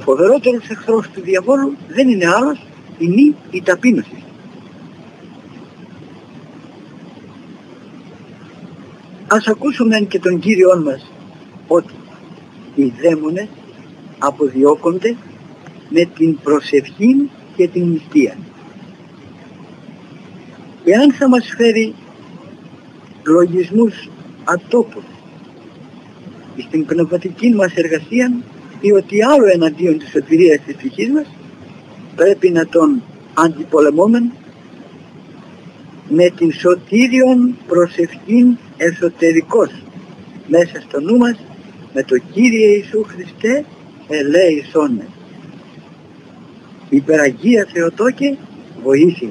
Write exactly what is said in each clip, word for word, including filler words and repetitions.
φοβερότερος εχθρός του διαβόλου δεν είναι άλλος είναι η ταπείνωση. Ας ακούσουμε και τον Κύριον μας ότι οι δαίμονες αποδιώκονται με την προσευχή και την νηστεία. Εάν θα μας φέρει λογισμούς ατόπους στην πνευματική μας εργασία ή ότι άλλο εναντίον της σωτηρίας της ψυχής μας, πρέπει να τον αντιπολεμούμε με την σωτήριον προσευχήν εσωτερικός μέσα στο νου μας, με το Κύριε Ιησού Χριστέ ελέησόν με. Υπεραγία Θεοτόκε βοήθη.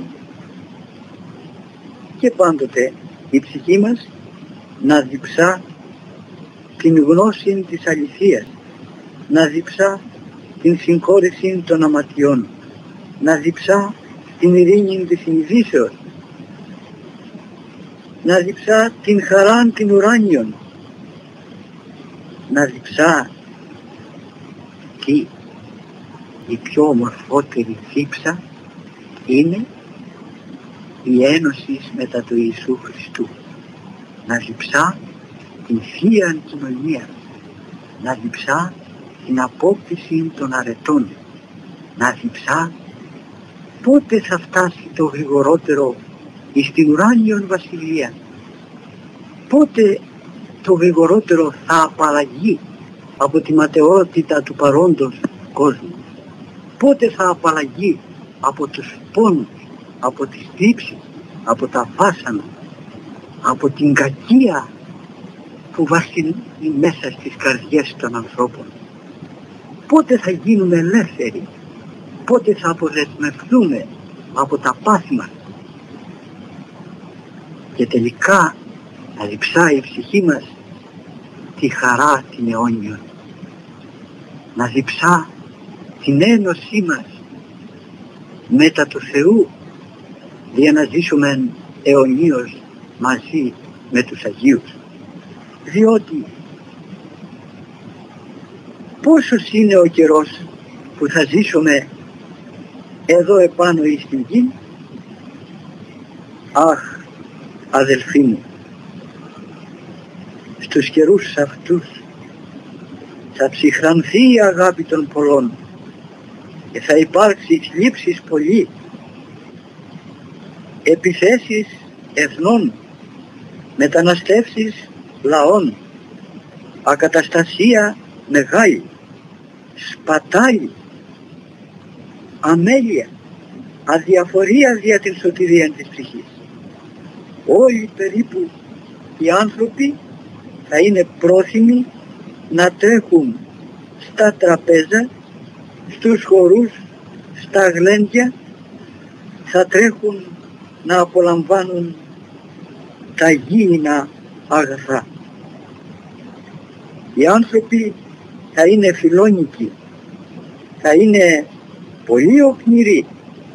Και πάντοτε η ψυχή μας να διψά την γνώση της αληθείας, να διψά την συγχώρεση των αματιών, να διψά την ειρήνη της συνειδήσεως, να διψά την χαράν την ουράνιον, να διψά τι η πιο ομορφότερη δίψα είναι η ένωση μετά του Ιησού Χριστού, να διψά την Θεία Κοινωνία, να διψά την απόκτηση των αρετών, να διψά πότε θα φτάσει το γρηγορότερο εις την ουράνιον βασιλεία, πότε το γρηγορότερο θα απαλλαγεί από τη ματαιότητα του παρόντος κόσμου, πότε θα απαλλαγεί από τους πόνους, από τις θλίψεις, από τα βάσανα, από την κακία που βασιλεί μέσα στις καρδιές των ανθρώπων. Πότε θα γίνουμε ελεύθεροι, πότε θα αποδεσμευτούμε από τα πάθη μας και τελικά να διψάει η ψυχή μας τη χαρά την αιώνιον, να διψά την ένωσή μας μετά του Θεού, για να ζήσουμε αιωνίως μαζί με τους Αγίους. Διότι πόσος είναι ο καιρός που θα ζήσουμε εδώ επάνω εις την γη? Αχ, αδελφοί μου, στους καιρούς αυτούς θα ψυχρανθεί η αγάπη των πολλών και θα υπάρξει θλίψεις πολύ, επιθέσεις εθνών, μεταναστεύσεις λαών, ακαταστασία μεγάλη, σπατάλη, αμέλεια, αδιαφορία δια την σωτηρία της ψυχής. Όλοι περίπου οι άνθρωποι θα είναι πρόθυμοι να τρέχουν στα τραπέζα, στους χορούς, στα γλέντια, θα τρέχουν να απολαμβάνουν τα γήινα αγαθά. Οι άνθρωποι θα είναι φιλόνικοι, θα είναι πολύ οκνηροί,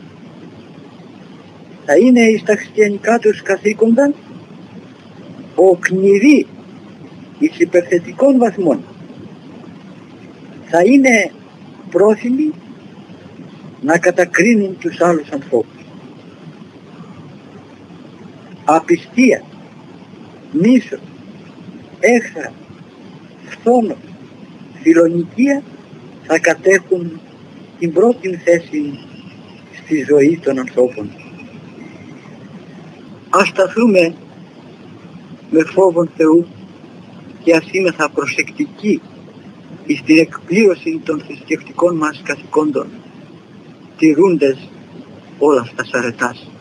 θα είναι εις τα χριστιανικά τους καθήκοντα οκνηροί εις υπερθετικών βαθμών. Θα είναι πρόθυμοι να κατακρίνουν τους άλλους ανθρώπους. Απιστία, μίσος, έχθρα, φθόνος, φιλονικία θα κατέχουν την πρώτη θέση στη ζωή των ανθρώπων. Ας σταθούμε με φόβον Θεού και ας είμεθα προσεκτικοί στην εκπλήρωση των θρησκευτικών μας καθηκόντων, τηρούντες όλα στα σαρετάς.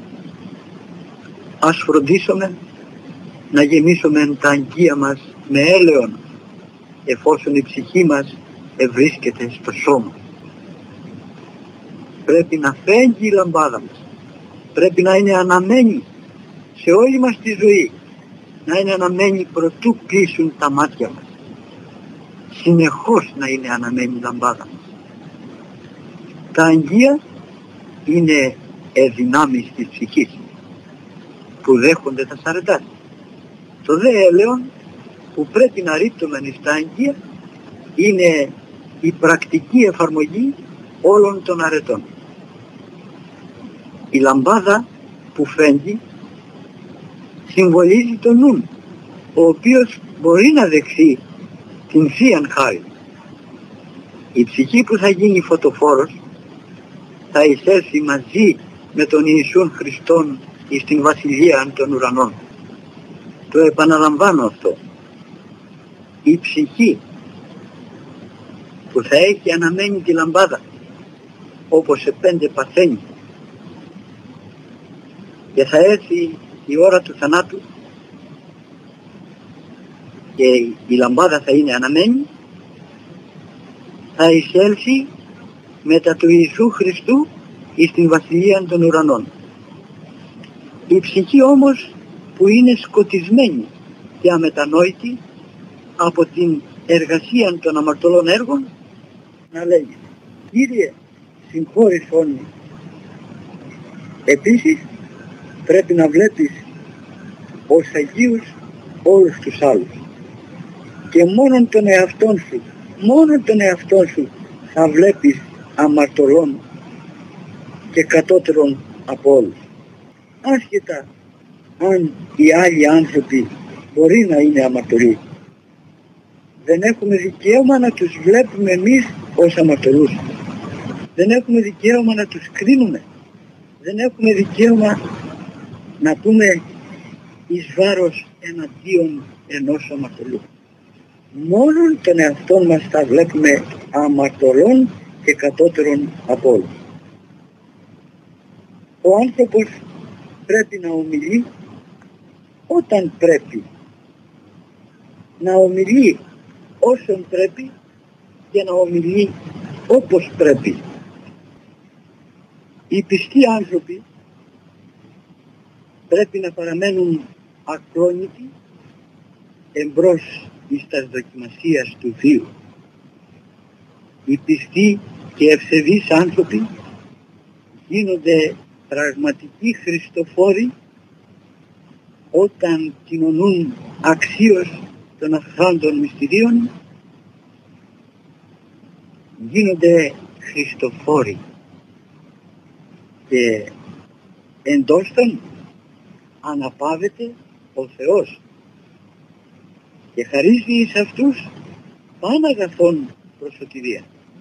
Ας φροντίσουμε να γεμίσουμε τα αγγεία μας με έλεον, εφόσον η ψυχή μας ευρίσκεται στο σώμα. Πρέπει να φέγγει η λαμπάδα μας, πρέπει να είναι αναμένη σε όλη μας τη ζωή, να είναι αναμένη προτού κλείσουν τα μάτια μας, συνεχώς να είναι αναμένη η λαμπάδα μας. Τα αγγεία είναι εδυνάμεις της ψυχής που δέχονται τα σαρετάς. Το δε έλεον που πρέπει να ρίπτουμε στα αγγεία είναι η πρακτική εφαρμογή όλων των αρετών. Η λαμπάδα που φαίνεται συμβολίζει τον νου, ο οποίος μπορεί να δεχθεί την Θείαν Χάρη. Η ψυχή που θα γίνει φωτοφόρος θα εισέλθει μαζί με τον Ιησούν Χριστόν εις την Βασιλεία των Ουρανών. Το επαναλαμβάνω αυτό. Η ψυχή που θα έχει αναμένη τη λαμπάδα όπως σε πέντε παθαίνει και θα έρθει η ώρα του θανάτου και η λαμπάδα θα είναι αναμένη, θα εισέλθει μετά του Ιησού Χριστού εις την Βασιλεία των Ουρανών. Η ψυχή όμως που είναι σκοτισμένη και αμετανόητη από την εργασία των αμαρτωλών έργων να λέγει: Κύριε, συγχώρησόν με. Επίσης πρέπει να βλέπεις ως Αγίους όλους τους άλλους και μόνον τον εαυτόν σου, μόνον τον εαυτόν σου θα βλέπεις αμαρτωλών και κατώτερων από όλους. Άσχετα αν οι άλλοι άνθρωποι μπορεί να είναι αμαρτωλοί, δεν έχουμε δικαίωμα να τους βλέπουμε εμείς ως αμαρτωλούς. Δεν έχουμε δικαίωμα να τους κρίνουμε. Δεν έχουμε δικαίωμα να πούμε εις βάρος εναντίον ενός αμαρτωλού. Μόνον τον εαυτόν μας θα βλέπουμε αμαρτωλών και κατώτερων από όλους. Ο άνθρωπος πρέπει να ομιλεί όταν πρέπει, να ομιλεί όσον πρέπει και να ομιλεί όπως πρέπει. Οι πιστοί άνθρωποι πρέπει να παραμένουν ακρόνητοι εμπρός εις τας δοκιμασίας του Θείου. Οι πιστοί και ευσεβείς άνθρωποι γίνονται πραγματικοί Χριστοφόροι όταν κοινωνούν αξίως των αχράντων μυστηρίων, γίνονται Χριστοφόροι και εντός των αναπαύεται ο Θεός και χαρίζει εις αυτούς παν αγαθόν προσωτηρία.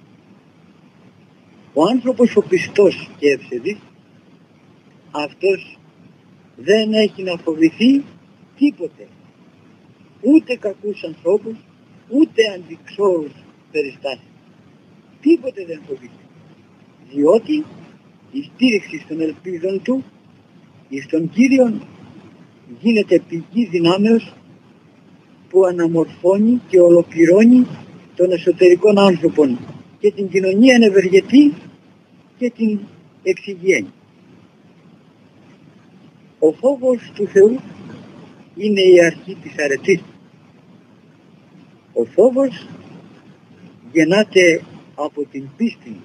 Ο άνθρωπος ο πιστός και ευσεβής, αυτός δεν έχει να φοβηθεί τίποτε, ούτε κακούς ανθρώπους, ούτε αντιξόρους περιστάσεις. Τίποτε δεν φοβηθεί, διότι η στήριξη των ελπίδων του εις τον Κύριον γίνεται πηγή δυνάμεως που αναμορφώνει και ολοκληρώνει των εσωτερικών άνθρωπων και την κοινωνία ευεργετεί και την εξηγαίνει. Ο φόβος του Θεού είναι η αρχή της αρετής. Ο φόβος γεννάται από την πίστη.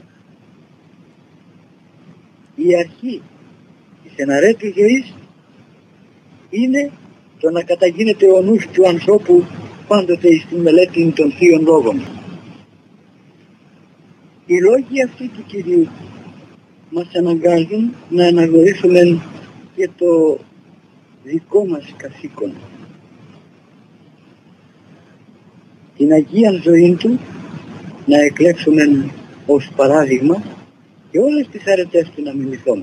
Η αρχή της εναρέτου ζωής είναι το να καταγίνεται ο νους του ανθρώπου πάντοτε στη μελέτη των Θείων Λόγων. Οι λόγοι αυτοί του Κυρίου μας αναγκάζουν να αναγνωρίσουμε και το δικό μας καθήκον. Την Αγία ζωή του να εκλέξουμε ως παράδειγμα και όλες τις αρετές του να μιμηθούμε.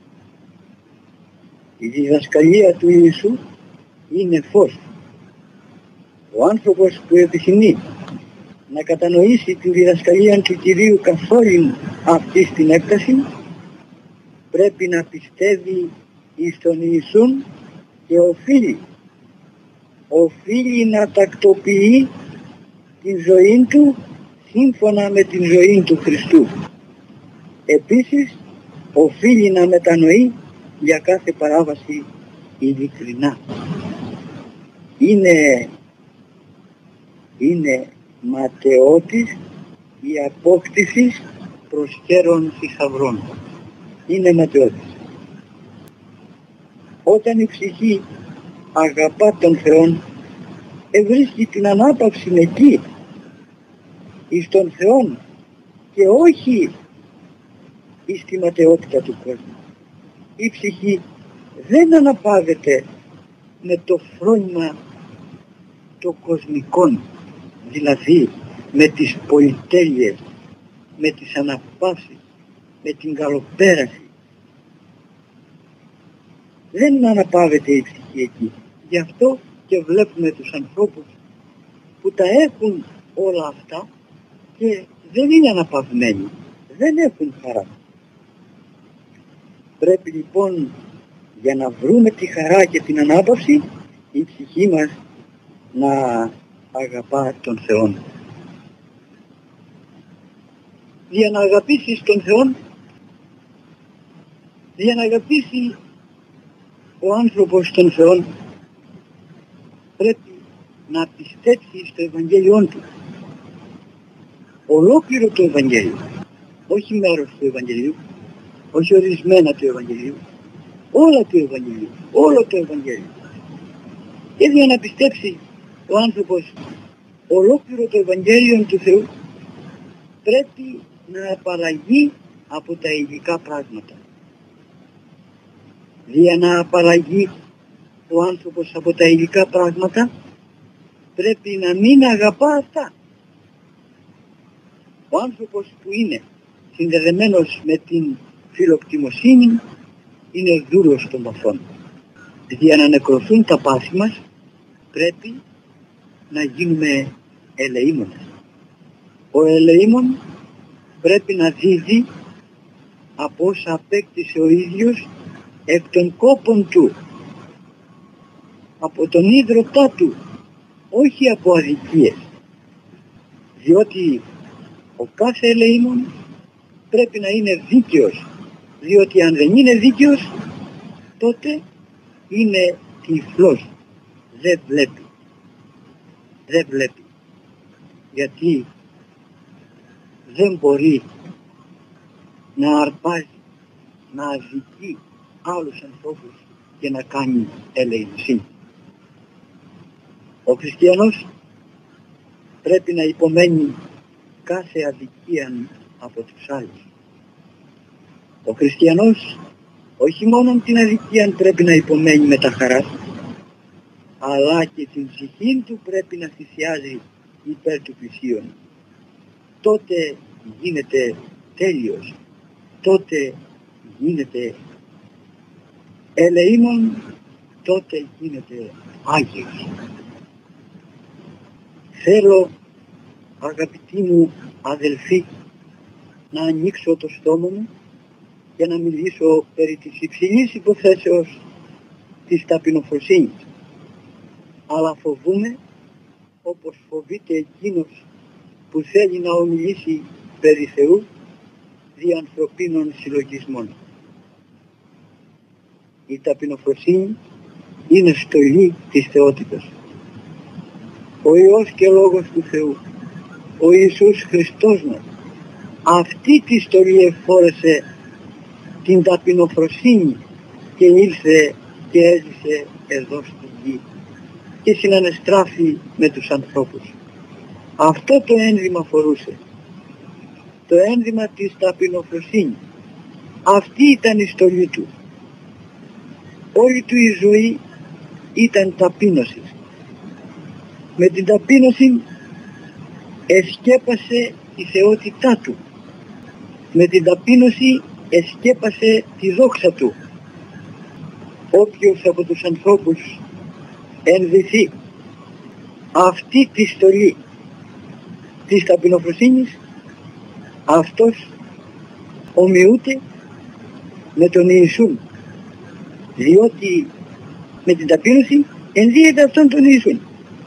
Η διδασκαλία του Ιησού είναι φως. Ο άνθρωπος που επιθυμεί να κατανοήσει τη διδασκαλία του Κυρίου καθ' όλη αυτή την έκταση πρέπει να πιστεύει εις τον Ιησούν και οφείλει οφείλει να τακτοποιεί την ζωή του σύμφωνα με την ζωή του Χριστού. Επίσης οφείλει να μετανοεί για κάθε παράβαση ειλικρινά. Είναι, είναι ματαιότης η απόκτηση προσχέρων θησαυρών. Είναι ματαιότης. Όταν η ψυχή αγαπά τον Θεόν, ευρίσκει την ανάπαυση εκεί. εις τον Θεόν και όχι εις τη ματαιότητα του κόσμου. Η ψυχή δεν αναπαύεται με το φρόνημα των κοσμικών, δηλαδή με τις πολυτέλειες, με τις αναπαύσεις, με την καλοπέραση. Δεν αναπαύεται η ψυχή εκεί. Γι' αυτό και βλέπουμε τους ανθρώπους που τα έχουν όλα αυτά και δεν είναι αναπαυμένοι, δεν έχουν χαρά. Πρέπει λοιπόν για να βρούμε τη χαρά και την ανάπαυση η ψυχή μας να αγαπά τον Θεό. Για να αγαπήσεις τον Θεό, για να αγαπήσει ο άνθρωπος τον Θεό, πρέπει να πιστέψει στο Ευαγγέλιό του. Ολόκληρο το Ευαγγέλιο, όχι μέρος του Ευαγγελίου, όχι ορισμένα του Ευαγγελίου, όλα του Ευαγγελίου, όλο το Ευαγγέλιο. Και για να πιστέψει ο άνθρωπος ολόκληρο το Ευαγγέλιο του Θεού, πρέπει να απαλλαγεί από τα υλικά πράγματα. Για να απαλλαγεί ο άνθρωπος από τα υλικά πράγματα, πρέπει να μην αγαπά αυτά. Ο άνθρωπος που είναι συνδεδεμένος με την φιλοκτιμοσύνη είναι δούλος των παθών. Για να νεκρωθούν τα πάθη μας πρέπει να γίνουμε ελεήμονες. Ο ελεήμων πρέπει να δίδει από όσα απέκτησε ο ίδιος εκ των κόπων του, από τον ίδρωτά του, όχι από αδικίες. Διότι ο κάθε ελεήμων πρέπει να είναι δίκαιος, διότι αν δεν είναι δίκαιος τότε είναι τυφλός, δεν βλέπει. Δεν βλέπει. Γιατί δεν μπορεί να αρπάζει, να αδικεί άλλους ανθρώπους και να κάνει ελεημοσύνη. Ο χριστιανός πρέπει να υπομένει κάθε αδικία από τους άλλους. Ο χριστιανός όχι μόνο την αδικία πρέπει να υπομένει με τα χαράς, αλλά και την ψυχή του πρέπει να θυσιάζει υπέρ του πλησίον. Τότε γίνεται τέλειος, τότε γίνεται ελεήμων, τότε γίνεται Άγιος. Θέλω, αγαπητοί μου αδελφοί, να ανοίξω το στόμα μου και να μιλήσω περί της υψηλής υποθέσεως της ταπεινοφροσύνης. Αλλά φοβούμαι, όπως φοβείται εκείνος που θέλει να ομιλήσει περί Θεού δι' ανθρωπίνων συλλογισμών. Η ταπεινοφροσύνη είναι στολή της θεότητας. Ο Υιός και Λόγος του Θεού, ο Ιησούς Χριστός μας, αυτή τη στολή εφόρεσε την ταπεινοφροσύνη και ήρθε και έζησε εδώ στη γη και συνανεστράφη με τους ανθρώπους. Αυτό το ένδυμα φορούσε, το ένδυμα της ταπεινοφροσύνης. Αυτή ήταν η στολή του. Όλη του η ζωή ήταν ταπείνωση. Με την ταπείνωση εσκέπασε τη θεότητά του. Με την ταπείνωση εσκέπασε τη δόξα του. Όποιος από τους ανθρώπους ενδυθεί αυτή τη στολή της ταπεινοφροσύνης, αυτός ομοιούται με τον Ιησούν, διότι με την ταπείνωση ενδύεται αυτόν τον Ιησούν.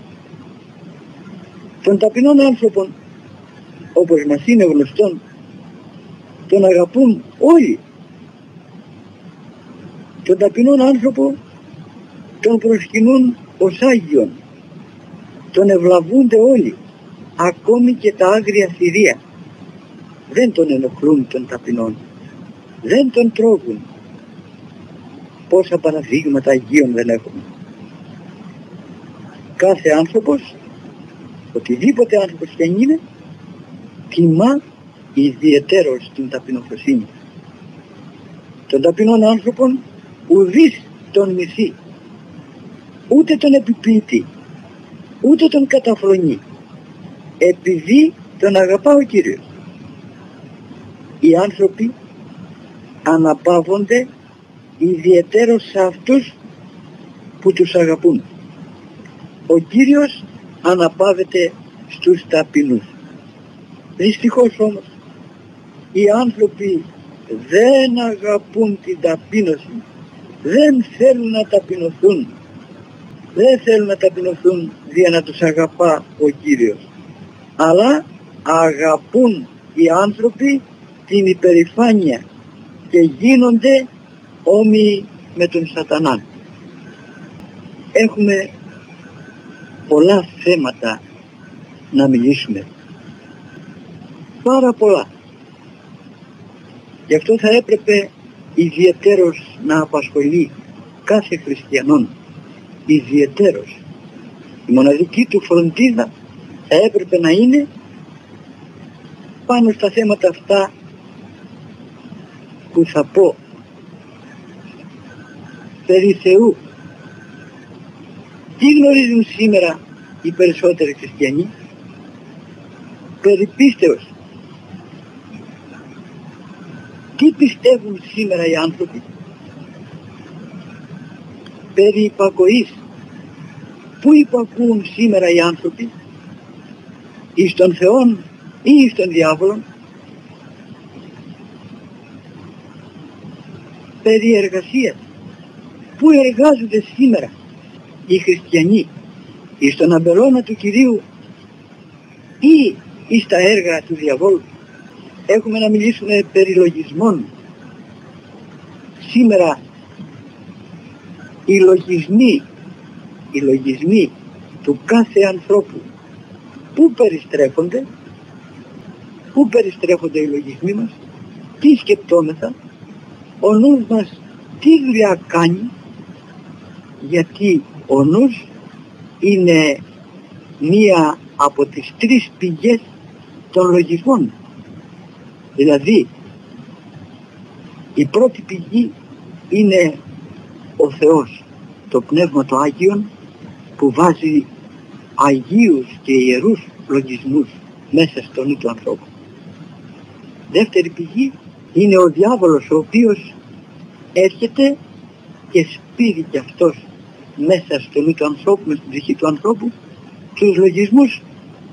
Των ταπεινών άνθρωπων, όπως μας είναι γνωστόν, τον αγαπούν όλοι. Τον ταπεινόν άνθρωπο τον προσκυνούν ως Άγιον, τον ευλαβούνται όλοι, ακόμη και τα άγρια θηρία. Δεν τον ενοχλούν τον ταπεινόν, δεν τον τρώγουν. Πόσα παραδείγματα Αγίων δεν έχουμε. Κάθε άνθρωπος, οτιδήποτε άνθρωπος και είναι, τιμά ιδιαιτέρως την ταπεινοφροσύνη. Τον ταπεινών άνθρωπον ουδείς τον μισεί, ούτε τον επιποιητή, ούτε τον καταφρονεί, επειδή τον αγαπά ο Κύριος. Οι άνθρωποι αναπαύονται ιδιαιτέρως σε αυτούς που τους αγαπούν. Ο Κύριος αναπαύεται στους ταπεινούς. Δυστυχώς όμως οι άνθρωποι δεν αγαπούν την ταπείνωση, δεν θέλουν να ταπεινωθούν, δεν θέλουν να ταπεινωθούν για να τους αγαπά ο Κύριος, αλλά αγαπούν οι άνθρωποι την υπερηφάνεια και γίνονται όμοιοι με τον σατανά. Έχουμε πολλά θέματα να μιλήσουμε, πάρα πολλά. Γι' αυτό θα έπρεπε ιδιαιτέρως να απασχολεί κάθε χριστιανόν, ιδιαιτέρως. Η μοναδική του φροντίδα θα έπρεπε να είναι πάνω στα θέματα αυτά που θα πω περί Θεού. Τι γνωρίζουν σήμερα οι περισσότεροι χριστιανοί? Περί πίστεως. Τι πιστεύουν σήμερα οι άνθρωποι? Περί υπακοής. Πού υπακούουν σήμερα οι άνθρωποι? Εις τον Θεόν ή εις τον διάβολον? Περί εργασίας. Πού εργάζονται σήμερα οι χριστιανοί? Εις τον αμπελώνα του Κυρίου ή εις τα έργα του διαβόλου? Έχουμε να μιλήσουμε περί λογισμών. Σήμερα οι λογισμοί, οι λογισμοί του κάθε ανθρώπου, πού περιστρέφονται? Πού περιστρέφονται οι λογισμοί μας? Τι σκεπτόμεθα? Ο νους μας τι δουλειά κάνει? Γιατί ο νους είναι μία από τις τρεις πηγές των λογισμών. Δηλαδή η πρώτη πηγή είναι ο Θεός, το Πνεύμα το Άγιον, που βάζει αγίους και ιερούς λογισμούς μέσα στο νου του ανθρώπου. Δεύτερη πηγή είναι ο διάβολος, ο οποίος έρχεται και σπείρει κι αυτός μέσα στο νου του ανθρώπου, μέσα στην ψυχή του ανθρώπου, τους λογισμούς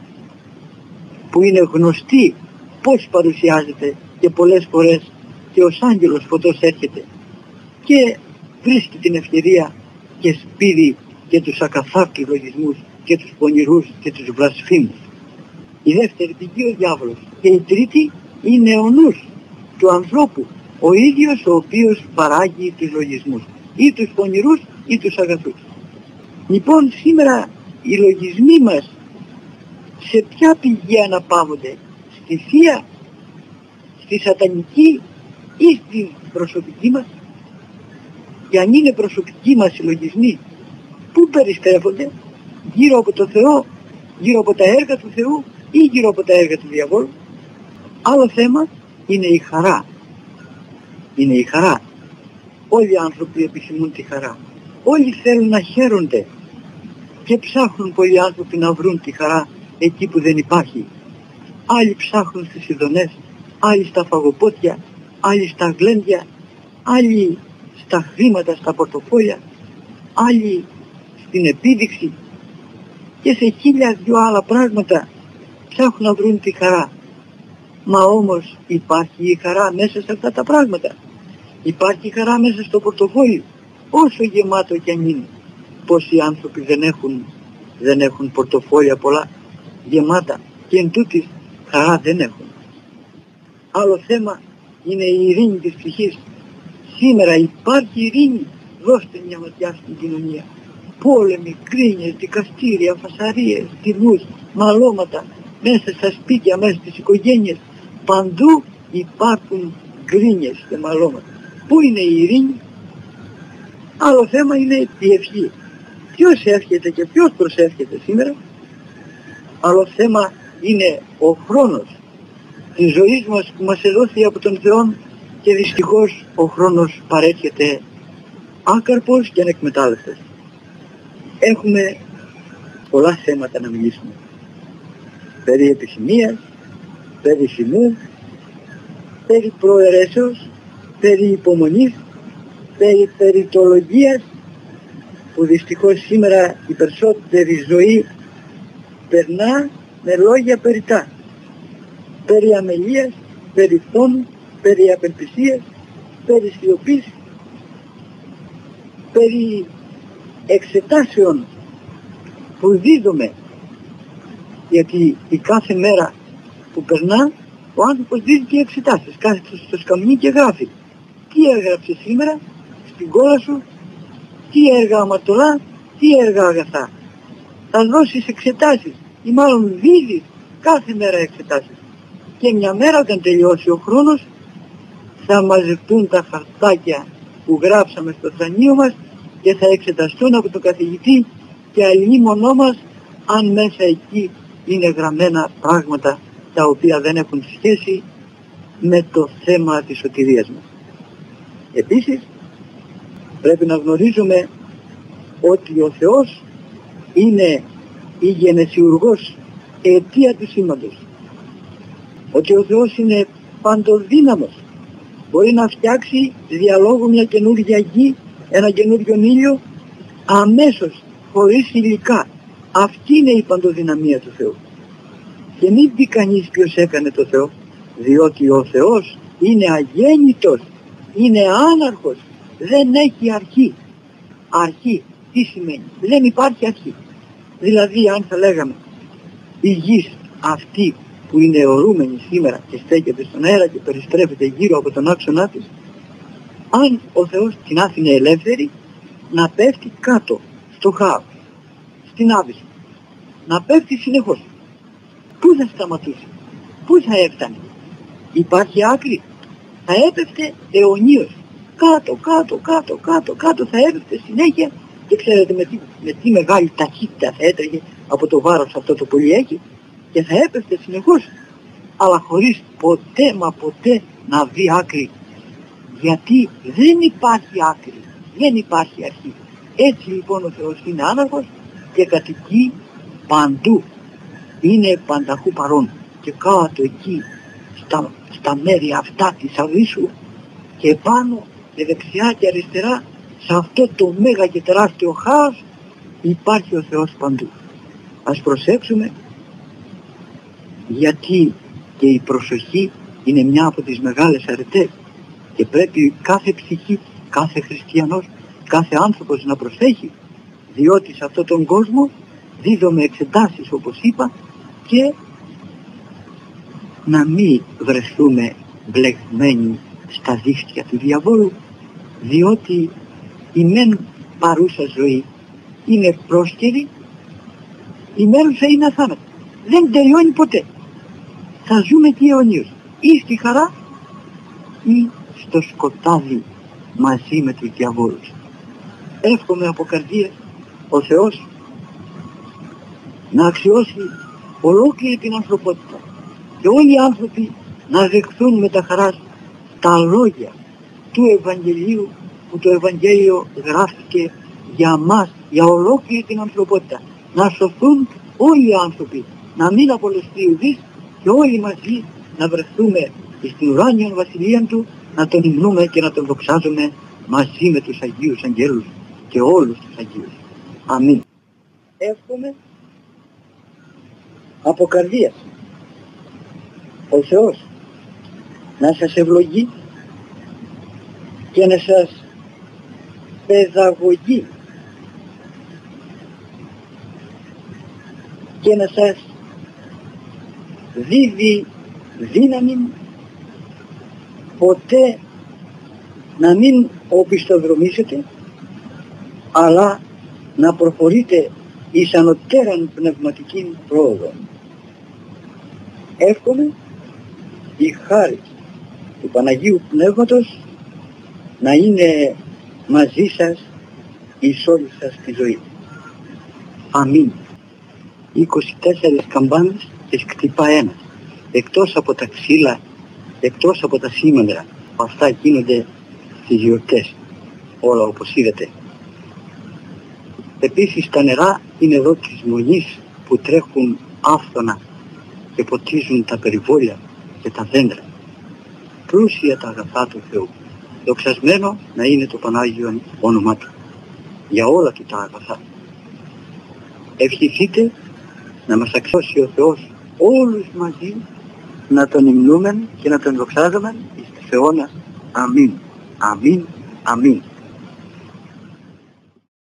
που είναι γνωστοί πώς παρουσιάζεται, και πολλές φορές και ως άγγελος φωτός έρχεται και βρίσκει την ευκαιρία και σπείρει και τους ακαθάρτους λογισμούς και τους πονηρούς και τους βλασφήμους. Η δεύτερη πηγή ο διάβολος. Και η τρίτη είναι ο νους του ανθρώπου, ο ίδιος ο οποίος παράγει τους λογισμούς, ή τους πονηρούς ή τους αγαθούς. Λοιπόν, σήμερα οι λογισμοί μας σε ποια πηγή αναπαύονται? Στη Θεία, στη Σατανική ή στη προσωπική μας? Και αν είναι προσωπική μας οι λογισμοί, πού περιστρέφονται? Γύρω από το Θεό, γύρω από τα έργα του Θεού ή γύρω από τα έργα του διαβόλου? Άλλο θέμα είναι η χαρά. Είναι η χαρά. Όλοι οι άνθρωποι επιθυμούν τη χαρά. Όλοι θέλουν να χαίρονται και ψάχνουν πολλοί άνθρωποι να βρουν τη χαρά εκεί που δεν υπάρχει. Άλλοι ψάχνουν στις ειδονές, άλλοι στα φαγοπότια, άλλοι στα γλέντια, άλλοι στα χρήματα, στα πορτοφόλια, άλλοι στην επίδειξη και σε χίλια δυο άλλα πράγματα ψάχνουν να βρουν τη χαρά. Μα όμως υπάρχει η χαρά μέσα σε αυτά τα πράγματα. Υπάρχει η χαρά μέσα στο πορτοφόλι, όσο γεμάτο κι αν είναι. Πόσοι άνθρωποι δεν έχουν, δεν έχουν πορτοφόλια πολλά γεμάτα και εν τούτης χαρά δεν έχουν. Άλλο θέμα είναι η ειρήνη της ψυχής. Σήμερα υπάρχει ειρήνη? Δώστε μια ματιά στην κοινωνία. Πόλεμοι, κρίνιες, δικαστήρια, φασαρίες, τιμούς, μαλώματα, μέσα στα σπίτια, μέσα στις οικογένειες. Παντού υπάρχουν γκρίνιες και μαλώματα. Πού είναι η ειρήνη? Άλλο θέμα είναι η ευχή. Ποιος εύχεται και ποιος προσεύχεται σήμερα? Άλλο θέμα είναι ο χρόνος. της ζωής μας που μας εδόθη από τον Θεό, και δυστυχώς ο χρόνος παρέρχεται άκαρπος και ανεκμετάλλευτος. Έχουμε πολλά θέματα να μιλήσουμε. Περί επιθυμίας, περί θυμού, περί προαιρέσεως, περί υπομονής, περί περιτολογίας, που δυστυχώς σήμερα η περισσότερη ζωή περνά με λόγια περιτά. Περί αμελίας, περί φθόνου, περί απελπισίας, περί σιωπής, περί εξετάσεων που δίδουμε, γιατί η κάθε μέρα που περνά ο άνθρωπος δίδει και εξετάσεις, κάθεται στο σκαμνί και γράφει τι έγραψε σήμερα στην κόλλα σου, τι έργα αμαρτωλά, τι έργα αγαθά. Θα δώσεις εξετάσεις ή μάλλον δίδεις κάθε μέρα εξετάσεις, και μια μέρα όταν τελειώσει ο χρόνος θα μαζευτούν τα χαρτάκια που γράψαμε στο θρανείο μας και θα εξεταστούν από τον καθηγητή, και αλλήμονό μας αν μέσα εκεί είναι γραμμένα πράγματα τα οποία δεν έχουν σχέση με το θέμα της σωτηρίας μας. Επίσης πρέπει να γνωρίζουμε ότι ο Θεός είναι η γενεσιουργός αιτία του σήμαντος, ότι ο Θεός είναι παντοδύναμος, μπορεί να φτιάξει διαλόγου μια καινούργια γη, ένα καινούργιο ήλιο αμέσως, χωρίς υλικά. Αυτή είναι η παντοδυναμία του Θεού. Και μην πει κανείς ποιος έκανε το Θεό, διότι ο Θεός είναι αγέννητος, είναι άναρχος, δεν έχει αρχή. Αρχή τι σημαίνει? Δεν υπάρχει αρχή. Δηλαδή αν θα λέγαμε η γης αυτή που είναι αιωρούμενη σήμερα και στέκεται στον αέρα και περιστρέφεται γύρω από τον άξονά της, αν ο Θεός την άφηνε ελεύθερη να πέφτει κάτω στο χάος, στην άβυση, να πέφτει συνεχώς, πού θα σταματούσε, πού θα έφτανε? Υπάρχει άκρη? Θα έπεφτε αιωνίως, κάτω, κάτω, κάτω, κάτω, κάτω, θα έπεφτε συνέχεια, και ξέρετε με τι, με τι μεγάλη ταχύτητα θα έτρεχε από το βάρος αυτό το πολύ έχει, και θα έπεφτε συνεχώς, αλλά χωρίς ποτέ μα ποτέ να δει άκρη. Γιατί δεν υπάρχει άκρη, δεν υπάρχει αρχή. Έτσι λοιπόν ο Θεός είναι άναρχος και κατοικεί παντού, είναι πανταχού παρόν, και κάτω εκεί στα, στα μέρη αυτά της αβύσσου, και πάνω και δεξιά και αριστερά σε αυτό το μέγα και τεράστιο χάος υπάρχει ο Θεός παντού. Ας προσέξουμε, γιατί και η προσοχή είναι μια από τις μεγάλες αρετές, και πρέπει κάθε ψυχή, κάθε χριστιανός, κάθε άνθρωπος να προσέχει, διότι σε αυτόν τον κόσμο δίδομαι εξετάσεις όπως είπα, και να μην βρεθούμε μπλεγμένοι στα δίχτυα του διαβόλου, διότι η μεν παρούσα ζωή είναι πρόσκαιρη, η μένουσα είναι αθάνατη, δεν τελειώνει ποτέ. Θα ζούμε και αιωνίως, ή στη χαρά ή στο σκοτάδι μαζί με τους διαβόλους. Εύχομαι από καρδίας ο Θεός να αξιώσει ολόκληρη την ανθρωπότητα και όλοι οι άνθρωποι να δεχθούν με τα χαράς τα λόγια του Ευαγγελίου, που το Ευαγγέλιο γράφτηκε για μας, για ολόκληρη την ανθρωπότητα. Να σωθούν όλοι οι άνθρωποι, να μην απολεστεί ουδής, και όλοι μαζί να βρεθούμε στην ουράνια βασιλεία του, να τον υμνούμε και να τον δοξάζουμε μαζί με τους Αγίους Αγγέλους και όλους τους Αγίους. Αμήν. Εύχομαι από καρδίας ο Θεός να σας ευλογεί και να σας παιδαγωγεί και να σας δίδει δύναμη ποτέ να μην οπισθοδρομήσετε, αλλά να προχωρείτε εις ανωτέραν πνευματική πρόοδο. Εύχομαι η χάρη του Παναγίου Πνεύματος να είναι μαζί σας εις όλη σας τη ζωή. Αμήν. είκοσι τέσσερις καμπάνες και χτυπά ένας. εκτός από τα ξύλα, εκτός από τα σήμερα που αυτά γίνονται στις γιορτές, όλα όπως είδατε. Επίσης τα νερά είναι εδώ της μονής που τρέχουν άφθονα και ποτίζουν τα περιβόλια και τα δέντρα. Πλούσια τα αγαθά του Θεού. Δοξασμένο να είναι το Πανάγιο όνομά Του για όλα Του τα αγαθά. Ευχηθείτε να μας αξιώσει ο Θεός όλους μαζί να Τον υμνούμε και να Τον δοξάζουμε εις τους αιώνας. Αμήν. Αμήν. Αμήν.